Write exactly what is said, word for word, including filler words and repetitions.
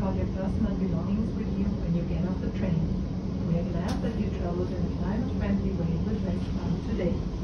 all your personal belongings with you when you get off the train. We are glad that you traveled in a climate-friendly way with Westbound today.